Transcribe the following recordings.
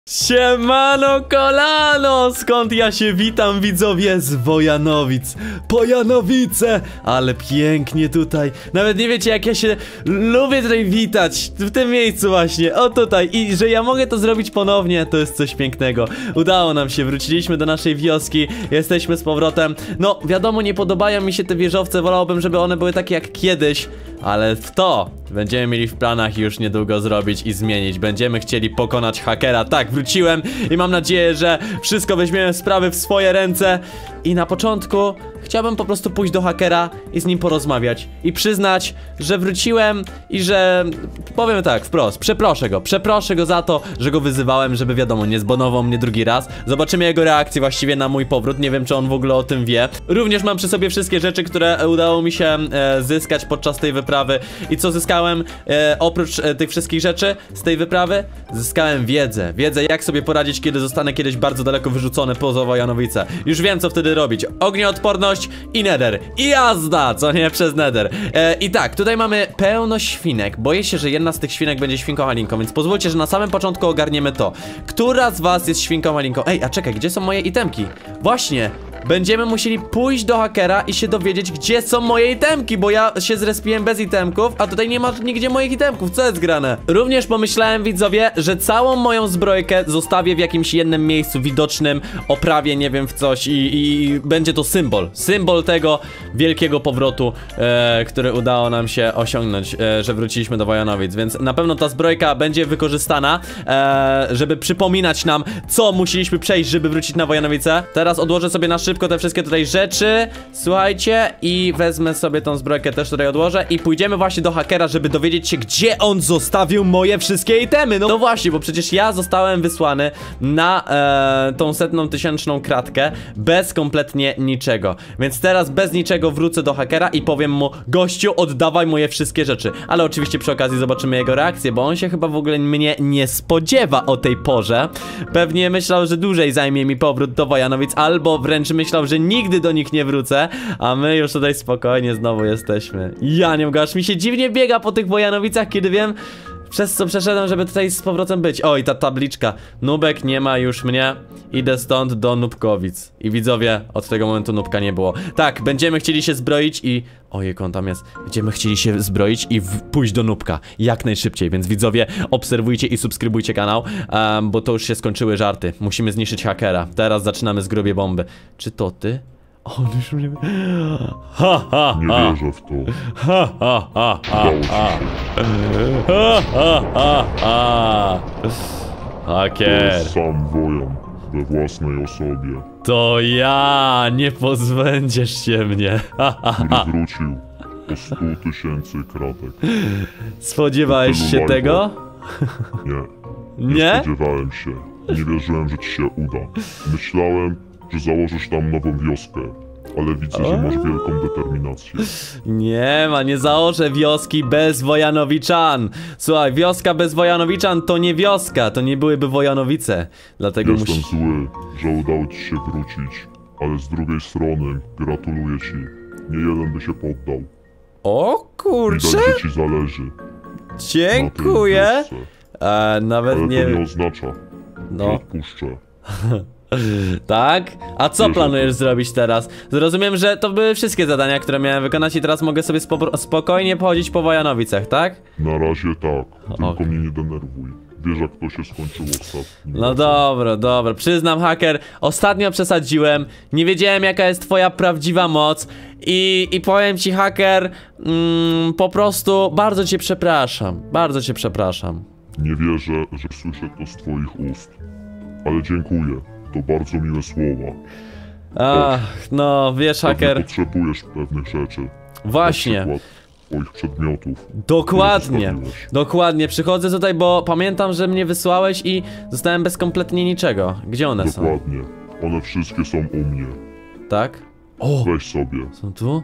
Siemano kolano! Skąd ja się witam, widzowie? Z Wojanowic. Pojanowice! Ale pięknie tutaj. Nawet nie wiecie, jak ja się lubię tutaj witać. W tym miejscu właśnie, o tutaj. I że ja mogę to zrobić ponownie, to jest coś pięknego. Udało nam się, wróciliśmy do naszej wioski. Jesteśmy z powrotem. No, wiadomo, nie podobają mi się te wieżowce. Wolałbym, żeby one były takie jak kiedyś. Ale to będziemy mieli w planach już niedługo zrobić i zmienić. Będziemy chcieli pokonać hakera. Tak, wróciłem i mam nadzieję, że wszystko weźmiemy sprawy w swoje ręce. I na początku chciałbym po prostu pójść do hakera i z nim porozmawiać i przyznać, że wróciłem i że powiem tak wprost, przeproszę go za to, że go wyzywałem, żeby wiadomo, nie zbanował mnie drugi raz. Zobaczymy jego reakcję właściwie na mój powrót, nie wiem, czy on w ogóle o tym wie. Również mam przy sobie wszystkie rzeczy, które udało mi się zyskać podczas tej wyprawy. I co zyskałem oprócz tych wszystkich rzeczy z tej wyprawy? Zyskałem wiedzę, jak sobie poradzić, kiedy zostanę kiedyś bardzo daleko wyrzucony poza Wojanowice. Już wiem, co wtedy robić. Ognioodporność i nether. I jazda, co nie, przez nether. I tak, tutaj mamy pełno świnek. Boję się, że jedna z tych świnek będzie świnką Alinką, więc pozwólcie, że na samym początku ogarniemy to. Która z was jest świnką Alinką? Ej, a czekaj, gdzie są moje itemki? Właśnie, będziemy musieli pójść do hakera i się dowiedzieć, gdzie są moje itemki, bo ja się zrespiłem bez itemków, a tutaj nie ma nigdzie moich itemków. Co jest grane? Również pomyślałem, widzowie, że całą moją zbrojkę zostawię w jakimś jednym miejscu widocznym, oprawię, nie wiem, w coś i będzie to symbol tego wielkiego powrotu, który udało nam się osiągnąć, że wróciliśmy do Wojanowic, więc na pewno ta zbrojka będzie wykorzystana, żeby przypominać nam, co musieliśmy przejść, żeby wrócić na Wojanowice. Teraz odłożę sobie na szybko te wszystkie tutaj rzeczy, słuchajcie, i wezmę sobie tą zbrojkę, też tutaj odłożę i pójdziemy właśnie do hakera, żeby dowiedzieć się, gdzie on zostawił moje wszystkie itemy. No właśnie, bo przecież ja zostałem wysłany na tą 100 000 kratkę bez kompletnie niczego, więc teraz bez niczego wrócę do hakera i powiem mu: gościu, oddawaj moje wszystkie rzeczy. Ale oczywiście przy okazji zobaczymy jego reakcję, bo on się chyba w ogóle mnie nie spodziewa o tej porze. Pewnie myślał, że dłużej zajmie mi powrót do Wojanowic, albo wręcz myślał, że nigdy do nich nie wrócę, a my już tutaj spokojnie znowu jesteśmy. Ja nie mogę, aż mi się dziwnie biega po tych Wojanowicach, kiedy wiem, przez co przeszedłem, żeby tutaj z powrotem być. Oj, ta tabliczka. Nubek nie ma już mnie. Idę stąd do Nubkowic. I widzowie, od tego momentu Nubka nie było. Tak, będziemy chcieli się zbroić i... Ojej, on tam jest. Będziemy chcieli się zbroić i pójść do Nubka jak najszybciej, więc widzowie, obserwujcie i subskrybujcie kanał, bo to już się skończyły żarty. Musimy zniszczyć hakera. Teraz zaczynamy z grubie bomby. Czy to ty? On już mnie... Ha, ha, nie ha. wierzę w to. Ha, ha, ha, ha, ha. Ha, ha, ha, ha. To Haker. jest sam Wojan we własnej osobie, To ja, nie pozbędziesz się mnie. Ha, ha, który ha. wrócił po 100 000 kratek. Spodziewałeś się tego? Nie Nie? spodziewałem się. Nie wierzyłem, że ci się uda. Myślałem, że założysz tam nową wioskę, ale widzę, że masz wielką determinację. Nie założę wioski bez Wojanowiczan. Słuchaj, wioska bez Wojanowiczan to nie wioska, to nie byłyby Wojanowice. Dlatego Jestem zły, że udało ci się wrócić, ale z drugiej strony gratuluję ci. Nie jeden by się poddał. O kurczę! Widać, że ci zależy na tej Dziękuję! wiosce. Nawet Ale nie... to nie oznacza, że No, odpuszczę. tak? A co Wierzę planujesz zrobić teraz? Zrozumiem, że to były wszystkie zadania, które miałem wykonać i teraz mogę sobie spokojnie pochodzić po Wojanowicach, tak? Na razie tak, tylko Okej. mnie nie denerwuj. Wiesz, jak to się skończyło ostatnio. No dobra, przyznam, haker, ostatnio przesadziłem, nie wiedziałem, jaka jest twoja prawdziwa moc i powiem ci, haker, po prostu bardzo cię przepraszam. Nie wierzę, że słyszę to z twoich ust. Ale dziękuję, to bardzo miłe słowa. Ach, no wiesz, Pewnie haker, potrzebujesz pewnych rzeczy. właśnie. Na przykład twoich przedmiotów. Dokładnie, przychodzę tutaj, bo pamiętam, że mnie wysłałeś i zostałem bez kompletnie niczego. Gdzie one są? Dokładnie. One wszystkie są u mnie. Tak? O, Weź sobie. są tu?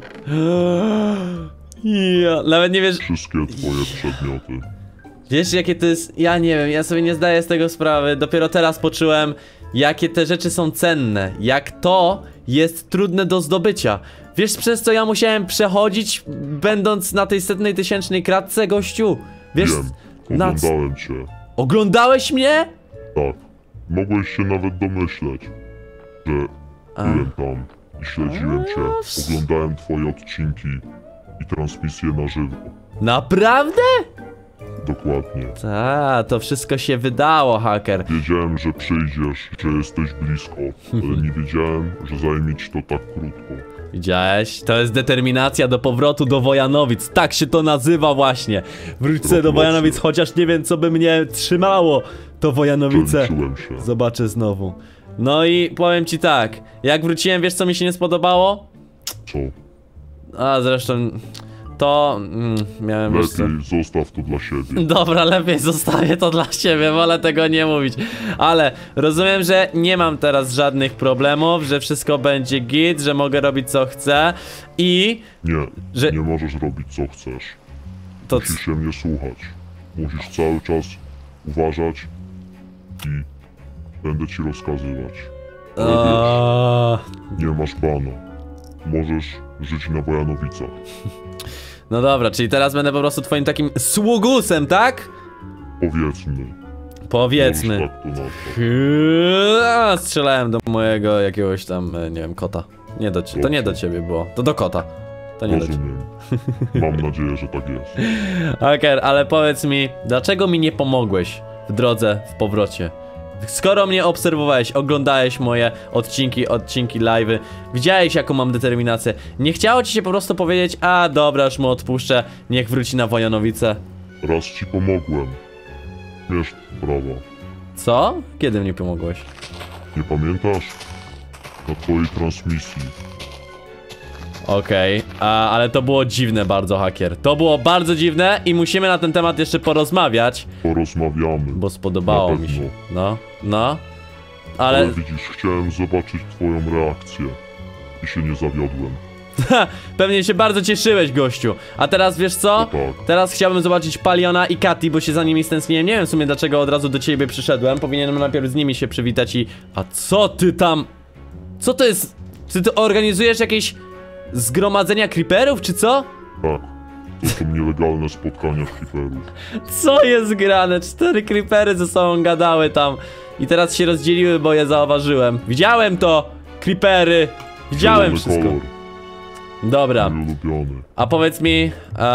Ja, nawet nie wiesz... Wszystkie twoje przedmioty. Wiesz, jakie to jest... Ja nie wiem, ja sobie nie zdaję z tego sprawy. Dopiero teraz poczułem, jakie te rzeczy są cenne. Jak to jest trudne do zdobycia. Wiesz, przez co ja musiałem przechodzić, będąc na tej 100 000 kratce, gościu? Wiesz, Wiem, oglądałem cię. Oglądałeś mnie? Tak. Mogłeś się nawet domyśleć, że byłem tam i śledziłem cię. Oglądałem twoje odcinki i transmisje na żywo. Naprawdę? Dokładnie. To wszystko się wydało, haker. Wiedziałem, że przyjdziesz, że jesteś blisko, ale nie wiedziałem, że zajmie ci to tak krótko. Widziałeś? To jest determinacja do powrotu do Wojanowic. Tak się to nazywa właśnie. Wrócę do Wojanowic, chociaż nie wiem, co by mnie trzymało. To Wojanowice. Przeliczyłem się. Zobaczę znowu. No i powiem ci tak. Jak wróciłem, wiesz co mi się nie spodobało? Co? A zresztą... To... miałem wiesz co... Lepiej zostaw to dla siebie. Dobra, lepiej zostawię to dla siebie, wolę tego nie mówić. Ale rozumiem, że nie mam teraz żadnych problemów, że wszystko będzie git, że mogę robić co chcę i... Nie, nie możesz robić co chcesz. To Musisz się mnie słuchać. Musisz cały czas uważać i będę ci rozkazywać. Ale wiesz, nie masz bana. Możesz żyć na Wojanowicach. No dobra, czyli teraz będę po prostu twoim takim sługusem, tak? Powiedzmy. Możesz tak to nazwać. Strzelałem do mojego jakiegoś tam, nie wiem, kota. Nie do ciebie, to nie do ciebie było, to do kota. To nie do ciebie. Rozumiem. Mam nadzieję, że tak jest. Haker, ale powiedz mi, dlaczego mi nie pomogłeś w drodze, w powrocie? Skoro mnie obserwowałeś, oglądałeś moje odcinki live'y, widziałeś jaką mam determinację, nie chciało ci się po prostu powiedzieć, a dobra, już mu odpuszczę, niech wróci na Wojanowice. Raz ci pomogłem. Wiesz, brawa. Co? Kiedy mi pomogłeś? Nie pamiętasz? Na twojej transmisji. Okej, ale to było dziwne bardzo, haker. To było bardzo dziwne i musimy na ten temat jeszcze porozmawiać. Porozmawiamy. Bo spodobało mi się. No. Ale widzisz, chciałem zobaczyć twoją reakcję. I się nie zawiodłem. pewnie się bardzo cieszyłeś, gościu. A teraz wiesz co? No tak. Teraz chciałbym zobaczyć Paliona i Katy, bo się za nimi stęskniłem. Nie wiem w sumie dlaczego od razu do ciebie przyszedłem. Powinienem najpierw z nimi się przywitać i... A co ty tam? Co to jest? Czy ty organizujesz jakieś zgromadzenia creeperów, czy co? Tak. To są nielegalne spotkania creeperów. Co jest grane? 4 creepery ze sobą gadały tam. I teraz się rozdzieliły, bo je zauważyłem. Widziałem to! Creepery! Widziałem Zielony wszystko. kolor. Dobra. Mój ulubiony. A powiedz mi,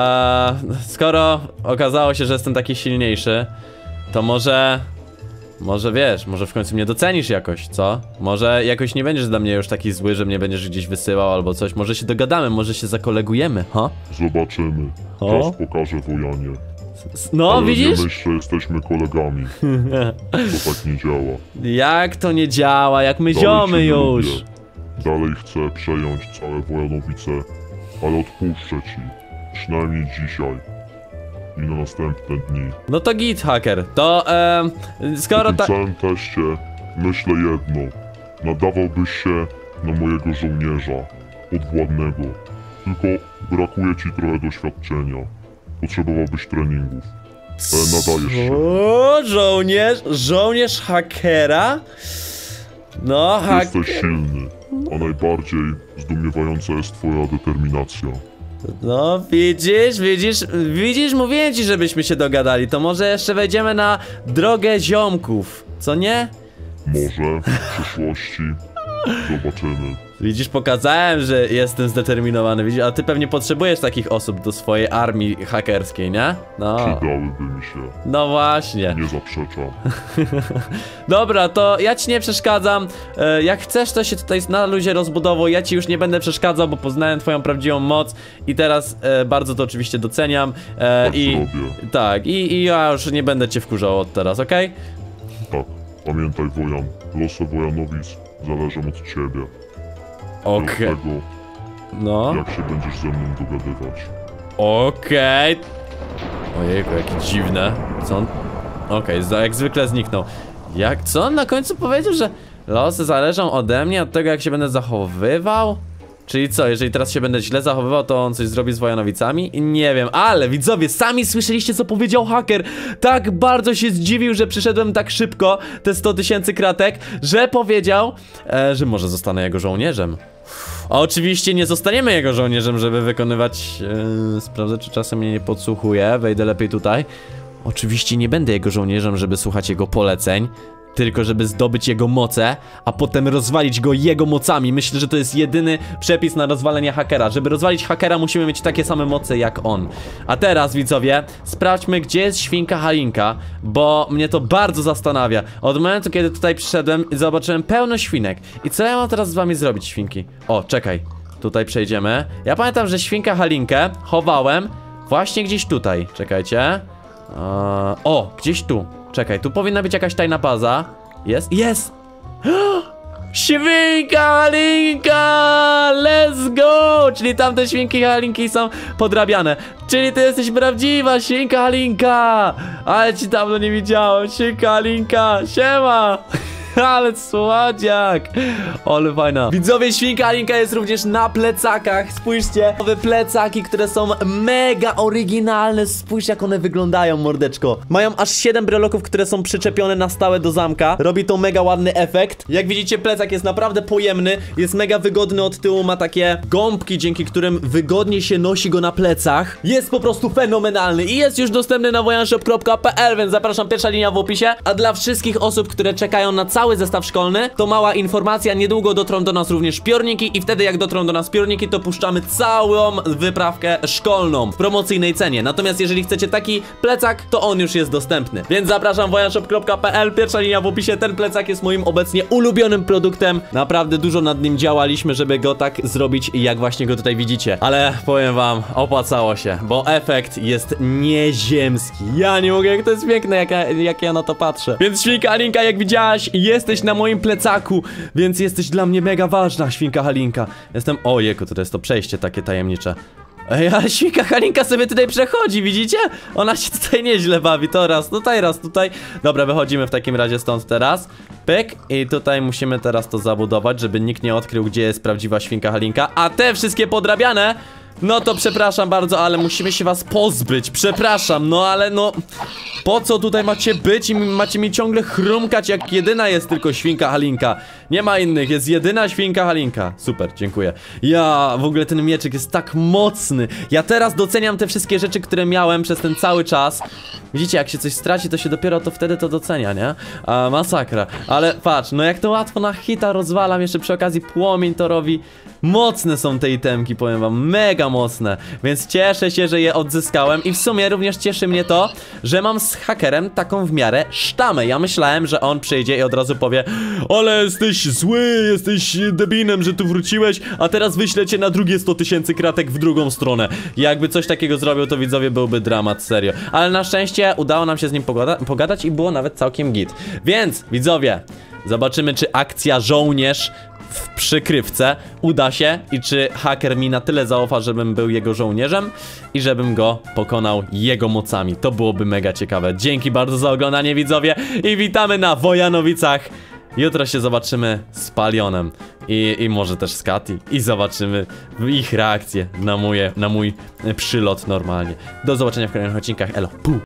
skoro okazało się, że jestem taki silniejszy, to może wiesz, może w końcu mnie docenisz jakoś, co? Może jakoś nie będziesz dla mnie już taki zły, że mnie będziesz gdzieś wysyłał albo coś. Może się dogadamy, może się zakolegujemy, ha? Zobaczymy. O? Czas pokaże Wojanie. No, Ale widzisz? nie myśl, że jesteśmy kolegami. To tak nie działa. Jak to nie działa, jak my Dalej ziomy cię nie już. lubię. Dalej chcę przejąć całe Wojanowice, ale odpuszczę ci. Przynajmniej dzisiaj. I na następne dni. No to git, haker. To, skoro W tak... całym teście myślę jedno. Nadawałbyś się na mojego żołnierza. Podwładnego. Tylko brakuje ci trochę doświadczenia. Potrzebowałbyś treningów. Ale nadajesz się. O, żołnierz hakera? No, Jesteś silny. A najbardziej zdumiewająca jest twoja determinacja. No, widzisz, mówiłem ci, żebyśmy się dogadali. To może jeszcze wejdziemy na drogę ziomków, co nie? Może w przyszłości zobaczymy. Widzisz, pokazałem, że jestem zdeterminowany, widzisz, a ty pewnie potrzebujesz takich osób do swojej armii hakerskiej, nie? No. Przydałyby mi się. No właśnie. Nie zaprzeczam. Dobra, to ja ci nie przeszkadzam. Jak chcesz, to się tutaj na luzie rozbudowuj. Ja ci już nie będę przeszkadzał, bo poznałem twoją prawdziwą moc. I teraz bardzo to oczywiście doceniam. Tak I zrobię. tak, i ja już nie będę cię wkurzał od teraz, okej? Tak, pamiętaj Wojan, losy Wojanowic zależą od ciebie. Okej. Od tego, No. jak się będziesz ze mną dogadywać. Okej. Ojejku, jakie dziwne. Co on... Okej, jak zwykle zniknął. Co on na końcu powiedział, że losy zależą ode mnie, od tego jak się będę zachowywał? Czyli co, jeżeli teraz się będę źle zachowywał, to on coś zrobi z Wojanowicami? Nie wiem, ale widzowie, sami słyszeliście co powiedział haker. Tak bardzo się zdziwił, że przyszedłem tak szybko, te 100 000 kratek, że powiedział, że może zostanę jego żołnierzem. A oczywiście nie zostaniemy jego żołnierzem, żeby wykonywać... sprawdzę, czy czasem mnie nie podsłuchuje, wejdę lepiej tutaj. Oczywiście nie będę jego żołnierzem, żeby słuchać jego poleceń. tylko żeby zdobyć jego moce, a potem rozwalić go jego mocami. Myślę, że to jest jedyny przepis na rozwalenie hakera. Żeby rozwalić hakera, musimy mieć takie same moce jak on. A teraz, widzowie, sprawdźmy, gdzie jest świnka Halinka, bo mnie to bardzo zastanawia. Od momentu, kiedy tutaj przyszedłem, zobaczyłem pełno świnek. I co ja mam teraz z wami zrobić, świnki? O, czekaj. Tutaj przejdziemy. Ja pamiętam, że świnkę Halinkę chowałem właśnie gdzieś tutaj. Czekajcie. O, gdzieś tu. Czekaj, tu powinna być jakaś tajna baza. Jest? Jest! Świnka Halinka! Let's go! Czyli tamte świnki Halinki są podrabiane. Czyli ty jesteś prawdziwa świnka Halinka! Ale ci dawno nie widziałem. Świnka Halinka! Siema! Ale słodziak! Ale fajna. Widzowie, świnka Halinka jest również na plecakach. Spójrzcie, nowe plecaki, które są mega oryginalne. Spójrz, jak one wyglądają, mordeczko. Mają aż 7 breloków, które są przyczepione na stałe do zamka. Robi to mega ładny efekt. Jak widzicie, plecak jest naprawdę pojemny. Jest mega wygodny od tyłu, ma takie gąbki, dzięki którym wygodnie się nosi go na plecach. Jest po prostu fenomenalny i jest już dostępny na wojanshop.pl, więc zapraszam, pierwsza linia w opisie. A dla wszystkich osób, które czekają na cały zestaw szkolny, to mała informacja, niedługo dotrą do nas również piorniki i wtedy jak dotrą do nas piorniki, to puszczamy całą wyprawkę szkolną w promocyjnej cenie. Natomiast jeżeli chcecie taki plecak, to on już jest dostępny. Więc zapraszam, wojanshop.pl, pierwsza linia w opisie. Ten plecak jest moim obecnie ulubionym produktem. Naprawdę dużo nad nim działaliśmy, żeby go tak zrobić, jak właśnie go tutaj widzicie. Ale powiem wam, opłacało się, bo efekt jest nieziemski. Ja nie mogę, jak to jest piękne, jak ja na to patrzę. Więc świnka Halinka, jak widziałaś, jesteś na moim plecaku, więc jesteś dla mnie mega ważna, świnka Halinka. Jestem... Ojejku, to jest to przejście takie tajemnicze. Ej, ale świnka Halinka sobie tutaj przechodzi, widzicie? Ona się tutaj nieźle bawi, to raz tutaj. Dobra, wychodzimy w takim razie stąd teraz. Pyk, i tutaj musimy teraz to zabudować, żeby nikt nie odkrył, gdzie jest prawdziwa świnka Halinka. A te wszystkie podrabiane, no to przepraszam bardzo, ale musimy się was pozbyć. Przepraszam, no ale no... Po co tutaj macie być i macie mi ciągle chrumkać, jak jedyna jest tylko świnka Halinka? Nie ma innych, jest jedyna świnka Halinka. Super, dziękuję. Ja, w ogóle ten mieczyk jest tak mocny. Ja teraz doceniam te wszystkie rzeczy, które miałem przez ten cały czas. Widzicie, jak się coś straci, to się dopiero to wtedy to docenia, nie? Masakra. Ale patrz, no jak to łatwo na hita rozwalam, jeszcze przy okazji płomień to robi. Mocne są te itemki, powiem wam, mega mocne. Więc cieszę się, że je odzyskałem. I w sumie również cieszy mnie to, że mam z hakerem taką w miarę sztamę. Ja myślałem, że on przyjdzie i od razu powie: ale jesteś zły, jesteś debinem, że tu wróciłeś, a teraz wyślę cię na drugie 100 000 kratek w drugą stronę. Jakby coś takiego zrobił, to widzowie, byłby dramat, serio. Ale na szczęście udało nam się z nim pogadać i było nawet całkiem git. Więc, widzowie, zobaczymy, czy akcja żołnierz w przykrywce uda się i czy haker mi na tyle zaufa, żebym był jego żołnierzem i żebym go pokonał jego mocami. To byłoby mega ciekawe. Dzięki bardzo za oglądanie, widzowie, i witamy na Wojanowicach. Jutro się zobaczymy z Palionem i może też z Kati i zobaczymy ich reakcję na mój przylot normalnie. Do zobaczenia w kolejnych odcinkach. Elo. Puh.